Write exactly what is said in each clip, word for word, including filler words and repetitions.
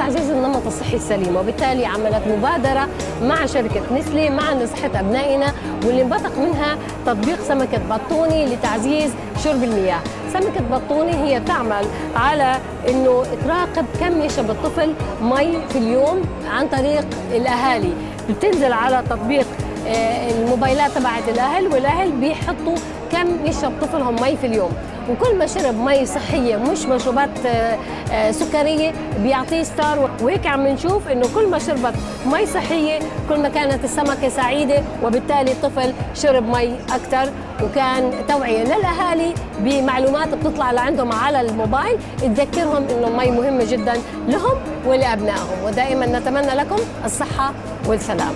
تعزيز النمط الصحي السليم، وبالتالي عملت مبادرة مع شركة نسلي مع لصحة أبنائنا، واللي انبثق منها تطبيق سمكة بطوني لتعزيز شرب المياه. سمكة بطوني هي تعمل على أنه تراقب كم يشرب الطفل مي في اليوم عن طريق الأهالي. بتنزل على تطبيق الموبايلات تبعت الأهل، والأهل بيحطوا كم يشرب طفلهم مي في اليوم، وكل ما شرب مي صحية مش مشروبات سكرية بيعطيه ستار. وهيك عم نشوف انه كل ما شربت مي صحية كل ما كانت السمكة سعيدة، وبالتالي الطفل شرب مي أكثر. وكان توعية للأهالي بمعلومات بتطلع لعندهم على الموبايل تذكرهم انه المي مهمة جدا لهم ولأبنائهم. ودائما نتمنى لكم الصحة والسلام.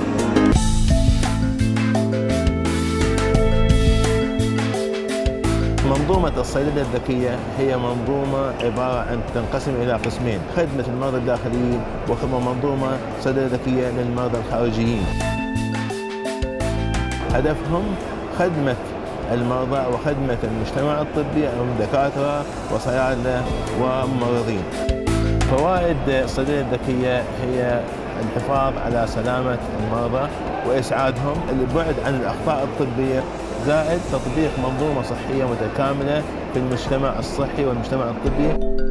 منظومة الصيدلة الذكية هي منظومة عبارة عن تنقسم إلى قسمين: خدمة المرضى الداخليين ومنظومة صيدلة ذكية للمرضى الخارجيين. هدفهم خدمة المرضى وخدمة المجتمع الطبي من دكاترة وصيادلة وممرضين. فوائد الصيدلة الذكية هي الحفاظ على سلامة المرضى وإسعادهم، البعد عن الأخطاء الطبية، زائد تطبيق منظومة صحية متكاملة في المجتمع الصحي والمجتمع الطبي.